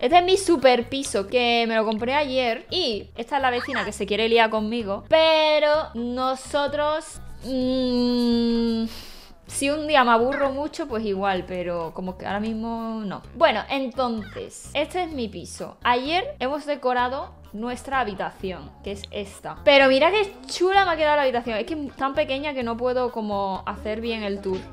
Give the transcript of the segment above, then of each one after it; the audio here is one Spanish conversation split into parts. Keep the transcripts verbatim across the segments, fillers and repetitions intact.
Este es mi super piso, que me lo compré ayer. Y esta es la vecina que se quiere liar conmigo. Pero nosotros... Mmm... Si un día me aburro mucho, pues igual, pero como que ahora mismo no. Bueno, entonces, este es mi piso. Ayer hemos decorado nuestra habitación, que es esta. Pero mira qué chula me ha quedado la habitación. Es que es tan pequeña que no puedo como hacer bien el tour.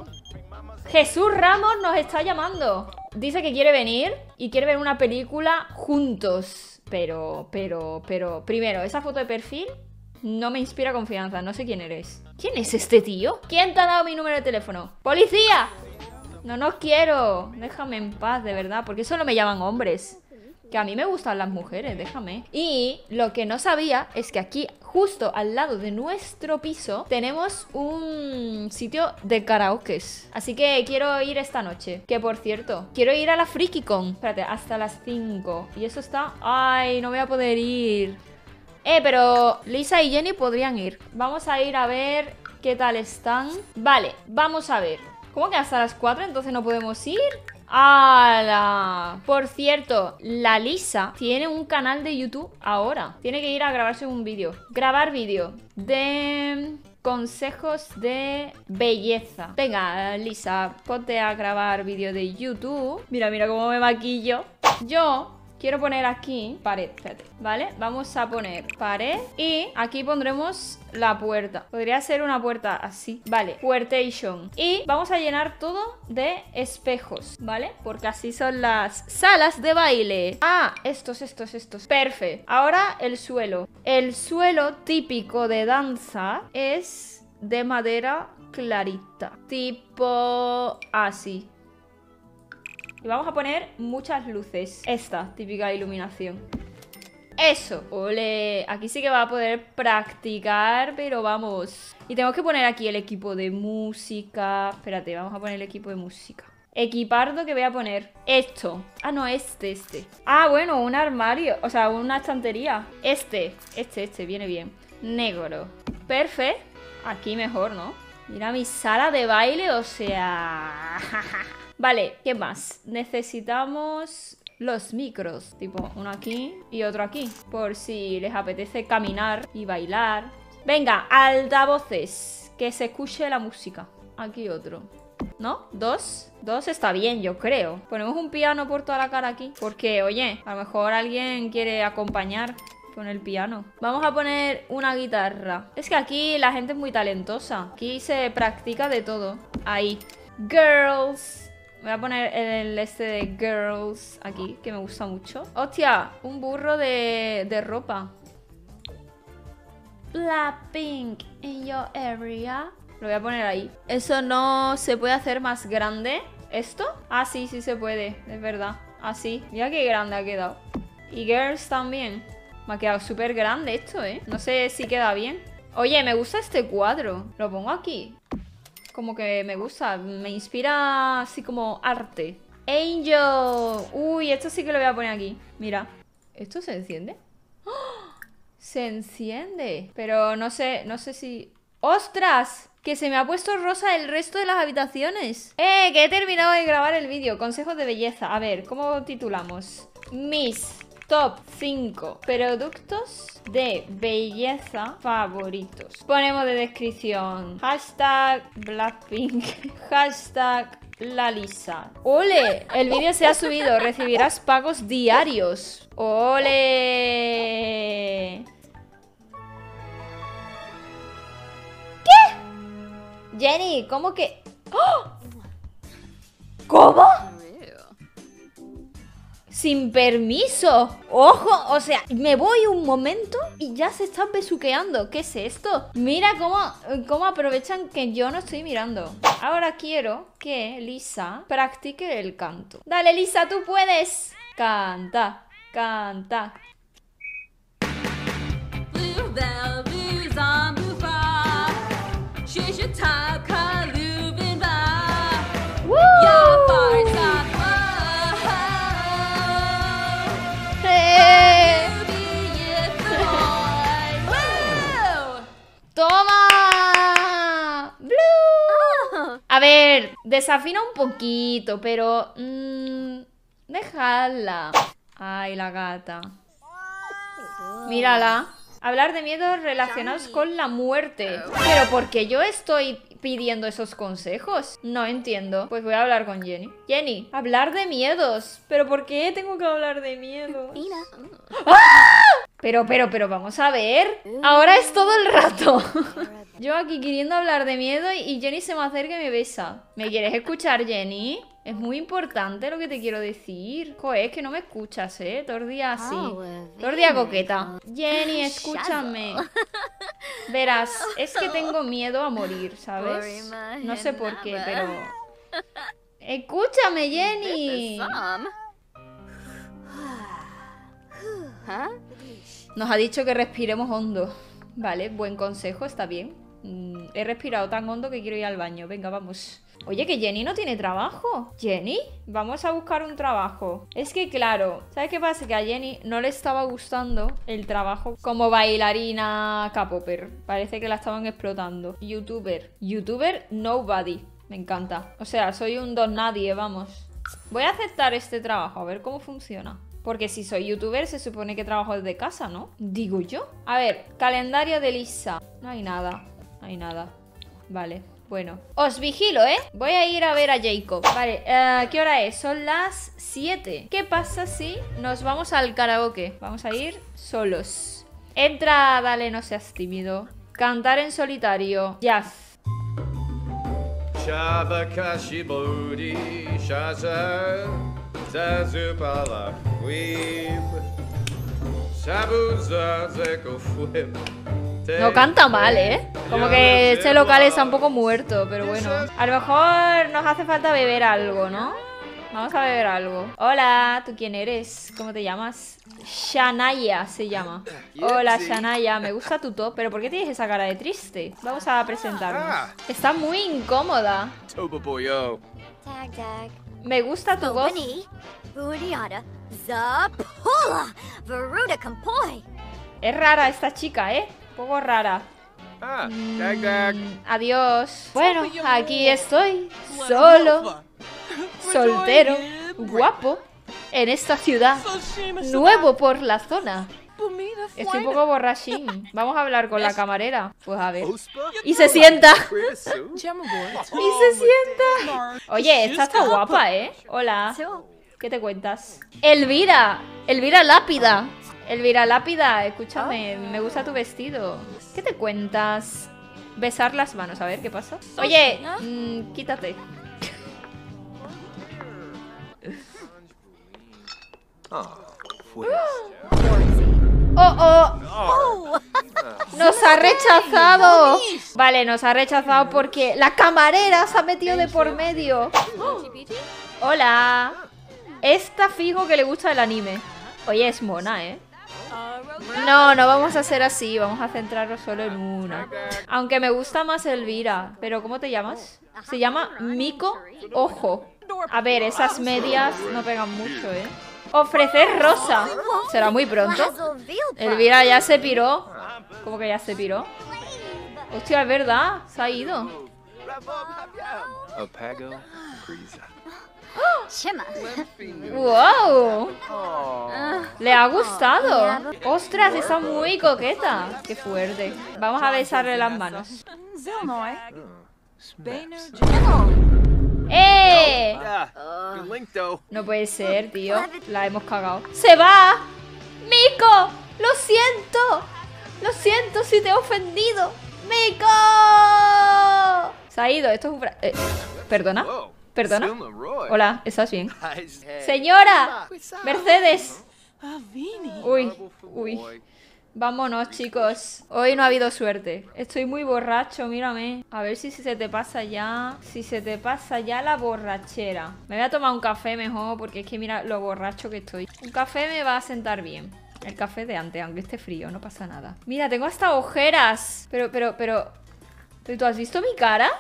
Jesús Ramos nos está llamando. Dice que quiere venir y quiere ver una película juntos. Pero, pero, pero... Primero, esa foto de perfil no me inspira confianza. No sé quién eres. ¿Quién es este tío? ¿Quién te ha dado mi número de teléfono? ¡Policía! No nos quiero. Déjame en paz, de verdad. Porque solo me llaman hombres. Que a mí me gustan las mujeres, déjame. Y lo que no sabía es que aquí, justo al lado de nuestro piso, tenemos un sitio de karaokes. Así que quiero ir esta noche. Que por cierto, quiero ir a la FrikiCon. Espérate, hasta las cinco. Y eso está... Ay, no voy a poder ir. Eh, pero Lisa y Jenny podrían ir. Vamos a ir a ver qué tal están. Vale, vamos a ver. ¿Cómo que hasta las cuatro entonces no podemos ir? ¡Hala! Por cierto, la Lisa tiene un canal de YouTube ahora. Tiene que ir a grabarse un vídeo. Grabar vídeo de consejos de belleza. Venga, Lisa, ponte a grabar vídeo de YouTube. Mira, mira cómo me maquillo. Yo... quiero poner aquí pared, espérate, ¿vale? Vamos a poner pared y aquí pondremos la puerta. Podría ser una puerta así, vale, puertation. Y vamos a llenar todo de espejos, ¿vale? Porque así son las salas de baile. Ah, estos, estos, estos. Perfecto. Ahora el suelo. El suelo típico de danza es de madera clarita. Tipo así. Y vamos a poner muchas luces. Esta típica iluminación. Eso. Ole. Aquí sí que va a poder practicar, pero vamos. Y tengo que poner aquí el equipo de música. Espérate, vamos a poner el equipo de música. Equipardo que voy a poner. Esto. Ah, no, este, este. Ah, bueno, un armario. O sea, una estantería. Este, este, este, viene bien. Negro. Perfecto. Aquí mejor, ¿no? Mira mi sala de baile, o sea... Vale, ¿qué más? Necesitamos los micros. Tipo, uno aquí y otro aquí. Por si les apetece caminar y bailar. Venga, altavoces. Que se escuche la música. Aquí otro. ¿No? ¿Dos? Dos está bien, yo creo. Ponemos un piano por toda la cara aquí. Porque, oye, a lo mejor alguien quiere acompañar con el piano. Vamos a poner una guitarra. Es que aquí la gente es muy talentosa. Aquí se practica de todo. Ahí. Girls. Voy a poner el este de girls aquí, que me gusta mucho. ¡Hostia! Un burro de, de ropa. Blackpink in your area. Lo voy a poner ahí. ¿Eso no se puede hacer más grande? ¿Esto? Ah, sí, sí se puede. Es verdad. Así. Mira qué grande ha quedado. Y girls también. Me ha quedado súper grande esto, ¿eh? No sé si queda bien. Oye, me gusta este cuadro. Lo pongo aquí. Como que me gusta, me inspira así como arte. Angel. Uy, esto sí que lo voy a poner aquí. Mira, ¿esto se enciende? ¡Oh! Se enciende. Pero no sé, no sé si... ¡Ostras! Que se me ha puesto rosa el resto de las habitaciones. ¡Eh! Que he terminado de grabar el vídeo. Consejos de belleza. A ver, ¿cómo titulamos? Mis top cinco productos de belleza favoritos. Ponemos de descripción hashtag Blackpink, hashtag La Lisa. ¡Ole! El vídeo se ha subido. Recibirás pagos diarios. ¡Ole! ¿Qué? Jenny, ¿cómo que...? ¡Oh! ¿Cómo? Sin permiso. ¡Ojo! O sea, me voy un momento y ya se están besuqueando. ¿Qué es esto? Mira cómo, cómo aprovechan que yo no estoy mirando. Ahora quiero que Lisa practique el canto. Dale, Lisa, tú puedes. Canta, canta. ¡Woo! ¡Toma! ¡Blue! A ver, desafina un poquito, pero... Mmm, Dejadla. Ay, la gata. Mírala. Hablar de miedos relacionados con la muerte. Pero ¿por qué yo estoy pidiendo esos consejos? No entiendo. Pues voy a hablar con Jenny. Jenny, hablar de miedos. ¿Pero por qué tengo que hablar de miedos? ¡Ah! Pero, pero, pero vamos a ver. Ahora es todo el rato. Yo aquí queriendo hablar de miedo y Jenny se me acerca y me besa. ¿Me quieres escuchar, Jenny? Es muy importante lo que te quiero decir. Joder, es que no me escuchas, ¿eh? Todo el día así. Todo el día coqueta. Jenny, escúchame. Verás, es que tengo miedo a morir, ¿sabes? No sé por qué, pero... Escúchame, Jenny. Nos ha dicho que respiremos hondo. Vale, buen consejo, está bien. Mm, he respirado tan hondo que quiero ir al baño. Venga, vamos. Oye, que Jenny no tiene trabajo. ¿Jenny? Vamos a buscar un trabajo. Es que claro, ¿sabes qué pasa? Que a Jenny no le estaba gustando el trabajo como bailarina K-popper. Parece que la estaban explotando. Youtuber. Youtuber nobody. Me encanta. O sea, soy un don nadie, vamos. Voy a aceptar este trabajo, a ver cómo funciona. Porque si soy youtuber se supone que trabajo desde casa, ¿no? Digo yo. A ver, calendario de Lisa. No hay nada. No hay nada. Vale. Bueno, os vigilo, ¿eh? Voy a ir a ver a Jacob. Vale, uh, ¿qué hora es? Son las siete. ¿Qué pasa si nos vamos al karaoke? Vamos a ir solos. Entra, dale, no seas tímido. Cantar en solitario. Jazz. No canta mal, ¿eh? Como que este local está un poco muerto, pero bueno. A lo mejor nos hace falta beber algo, ¿no? Vamos a beber algo. Hola, ¿tú quién eres? ¿Cómo te llamas? Shanaya se llama. Hola, Shanaya, me gusta tu top. ¿Pero por qué tienes esa cara de triste? Vamos a presentarnos. Está muy incómoda. Me gusta tu voz. Es rara esta chica, ¿eh? Un poco rara. Mm, adiós. Bueno, aquí estoy. Solo. Soltero. Guapo. En esta ciudad. Nuevo por la zona. Estoy un poco borrachín. Vamos a hablar con la camarera. Pues a ver. Y se sienta. Y se sienta. Oye, esta está guapa, ¿eh? Hola. ¿Qué te cuentas? Elvira. Elvira Lápida. Elvira Lápida, escúchame, me gusta tu vestido. ¿Qué te cuentas? Besar las manos, a ver qué pasa. Oye, mmm, quítate. ¡Oh, oh! ¡Nos ha rechazado! Vale, nos ha rechazado porque la camarera se ha metido de por medio. Hola. Esta fijo que le gusta el anime. Oye, es mona, ¿eh? No, no vamos a hacer así. Vamos a centrarnos solo en una. Aunque me gusta más Elvira. Pero ¿cómo te llamas? Se llama Miko Ojo. A ver, esas medias no pegan mucho, ¿eh? Ofrecer rosa. ¿Será muy pronto? Elvira ya se piró. ¿Cómo que ya se piró? Hostia, es verdad. Se ha ido. ¡Wow! Le ha gustado. ¡Ostras! Está muy coqueta. ¡Qué fuerte! Vamos a besarle las manos. ¡Eh! No puede ser, tío. La hemos cagado. ¡Se va! ¡Mico! ¡Lo siento! ¡Lo siento si te he ofendido! ¡Mico! Se ha ido. Esto es un... Eh, ¿Perdona? ¿Perdona? Hola, ¿estás bien? ¡Señora! ¡Mercedes! Uy, uy. Vámonos, chicos. Hoy no ha habido suerte. Estoy muy borracho, mírame. A ver si se te pasa ya. Si se te pasa ya la borrachera. Me voy a tomar un café mejor, porque es que mira lo borracho que estoy. Un café me va a sentar bien. El café de antes, aunque esté frío, no pasa nada. Mira, tengo hasta ojeras. Pero, pero, pero... ¿Pero tú has visto mi cara?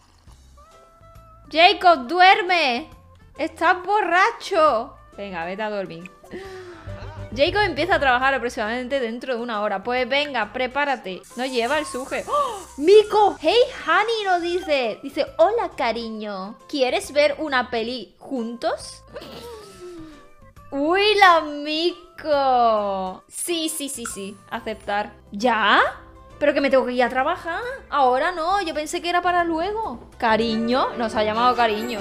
Jacob, duerme. Estás borracho. Venga, vete a dormir. Jacob empieza a trabajar aproximadamente dentro de una hora. Pues venga, prepárate. No lleva el suje. ¡Oh! ¡Mico! Hey, honey, nos dice. Dice, hola, cariño. ¿Quieres ver una peli juntos? ¡Uy, la Mico! Sí, sí, sí, sí. Aceptar. ¿Ya? ¿Pero que me tengo que ir a trabajar? Ahora no, yo pensé que era para luego. Cariño, nos ha llamado cariño.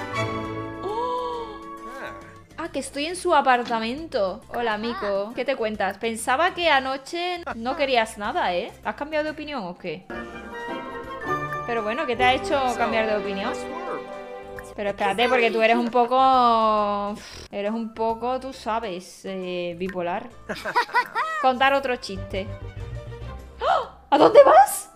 ¡Oh! Ah, que estoy en su apartamento. Hola, Mico. ¿Qué te cuentas? Pensaba que anoche no querías nada, ¿eh? ¿Has cambiado de opinión o qué? Pero bueno, ¿qué te ha hecho cambiar de opinión? Pero espérate, porque tú eres un poco... Eres un poco, tú sabes, eh, bipolar. Contar otro chiste. ¡Oh! ¿A dónde vas?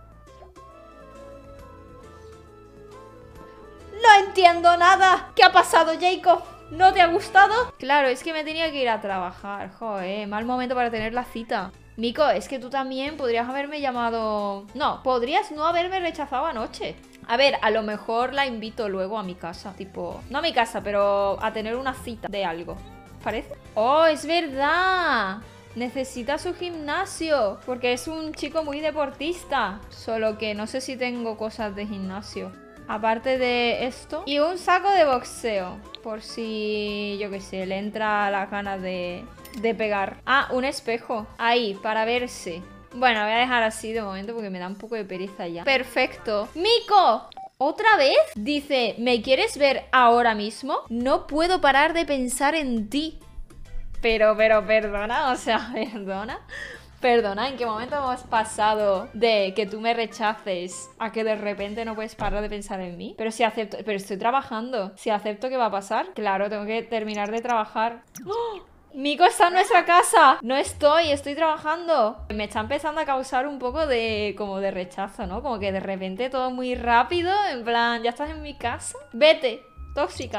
No entiendo nada. ¿Qué ha pasado, Jacob? ¿No te ha gustado? Claro, es que me tenía que ir a trabajar. Joder, mal momento para tener la cita. Mico, es que tú también podrías haberme llamado... No, podrías no haberme rechazado anoche. A ver, a lo mejor la invito luego a mi casa. Tipo, no a mi casa, pero a tener una cita de algo. ¿Parece? ¡Oh, es verdad! Necesita su gimnasio, porque es un chico muy deportista. Solo que no sé si tengo cosas de gimnasio. Aparte de esto. Y un saco de boxeo. Por si, yo qué sé, le entra la ganas de, de pegar. Ah, un espejo. Ahí, para verse. Bueno, voy a dejar así de momento porque me da un poco de pereza ya. Perfecto. ¡Mico! ¿Otra vez? Dice, ¿me quieres ver ahora mismo? No puedo parar de pensar en ti. Pero, pero, perdona, o sea, perdona. Perdona, ¿en qué momento hemos pasado de que tú me rechaces a que de repente no puedes parar de pensar en mí? Pero si acepto, pero estoy trabajando. Si acepto, ¿qué va a pasar? Claro, tengo que terminar de trabajar. ¡Oh! Mico está en nuestra casa. No estoy, estoy trabajando. Me está empezando a causar un poco de, como de rechazo, ¿no? Como que de repente todo muy rápido. En plan, ¿ya estás en mi casa? Vete, tóxica.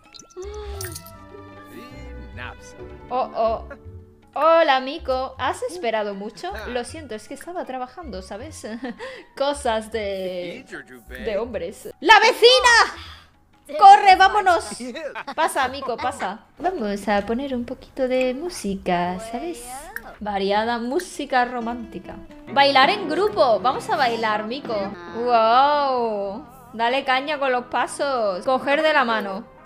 Oh, oh. Hola, Mico. ¿Has esperado mucho? Lo siento, es que estaba trabajando, ¿sabes? Cosas de... de hombres. ¡La vecina! ¡Corre, vámonos! Pasa, Mico, pasa. Vamos a poner un poquito de música, ¿sabes? Variada música romántica. Bailar en grupo. Vamos a bailar, Mico. ¡Wow! Dale caña con los pasos. Coger de la mano.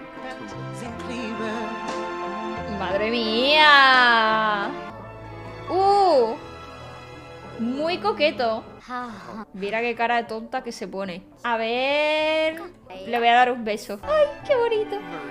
¡Madre mía! ¡Uh! Muy coqueto. Mira qué cara de tonta que se pone. A ver... Le voy a dar un beso. ¡Ay, qué bonito!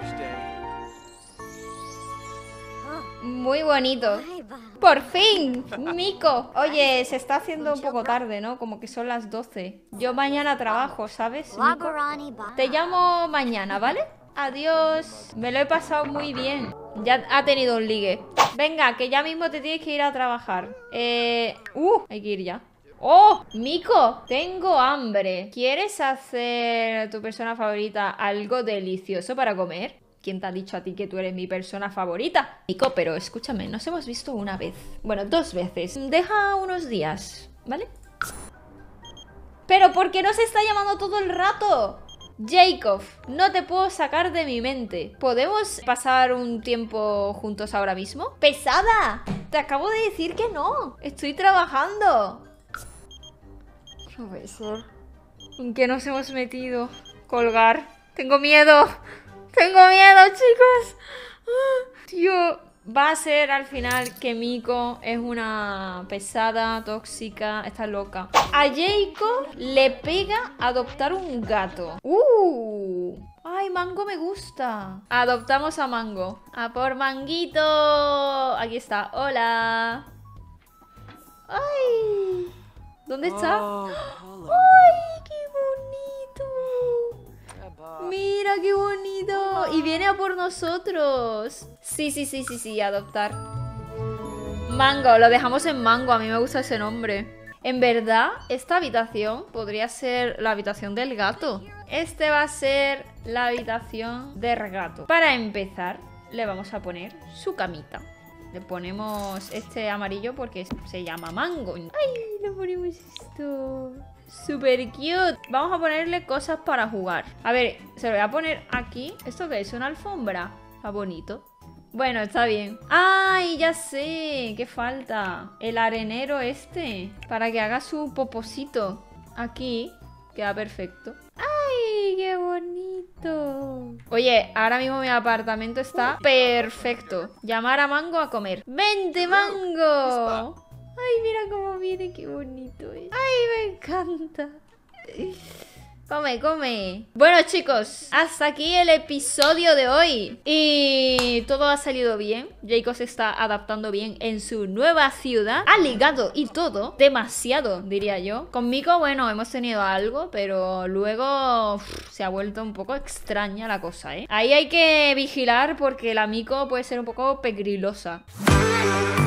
Muy bonito. ¡Por fin! ¡Mico! Oye, se está haciendo un poco tarde, ¿no? Como que son las doce. Yo mañana trabajo, ¿sabes, Mico? Te llamo mañana, ¿vale? Adiós. Me lo he pasado muy bien. Ya ha tenido un ligue. Venga, que ya mismo te tienes que ir a trabajar. Eh... Uh, hay que ir ya. ¡Oh! Mico, tengo hambre. ¿Quieres hacer tu persona favorita algo delicioso para comer? ¿Quién te ha dicho a ti que tú eres mi persona favorita? Mico, pero escúchame, nos hemos visto una vez. Bueno, dos veces. Deja unos días, ¿vale? ¿Pero por qué no se está llamando todo el rato? Jacob, no te puedo sacar de mi mente. ¿Podemos pasar un tiempo juntos ahora mismo? ¡Pesada! Te acabo de decir que no. Estoy trabajando. No puede ser. ¿En qué nos hemos metido? Colgar. Tengo miedo. Tengo miedo, chicos. Tío, va a ser al final que Mico es una pesada, tóxica, está loca. A Jacob le pega adoptar un gato. ¡Uh! ¡Ay, Mango me gusta! Adoptamos a Mango. ¡A por Manguito! Aquí está. ¡Hola! ¡Ay! ¿Dónde está? ¡Ay, qué bonito! ¡Mira qué bonito! Y viene a por nosotros. Sí, sí, sí, sí, sí, adoptar. Mango, lo dejamos en Mango. A mí me gusta ese nombre. En verdad, esta habitación podría ser la habitación del gato. Este va a ser la habitación del gato. Para empezar, le vamos a poner su camita. Le ponemos este amarillo porque se llama Mango. ¡Ay! Le ponemos esto. Súper cute. Vamos a ponerle cosas para jugar. A ver, se lo voy a poner aquí. ¿Esto qué es? ¿Una alfombra? Está bonito. Bueno, está bien. ¡Ay, ya sé! ¿Qué falta? El arenero este. Para que haga su poposito. Aquí. Queda perfecto. ¡Ay, qué bonito! bonito. Oye, ahora mismo mi apartamento está perfecto. Llamar a Mango a comer. ¡Vente, Mango! Ay, mira cómo viene, qué bonito es. Ay, me encanta. Come, come. Bueno, chicos, hasta aquí el episodio de hoy. Y todo ha salido bien. Jacob se está adaptando bien en su nueva ciudad. Ha ligado y todo. Demasiado, diría yo. Con Miko, bueno, hemos tenido algo, pero luego uf, se ha vuelto un poco extraña la cosa, ¿eh? Ahí hay que vigilar porque la Miko puede ser un poco pegrilosa.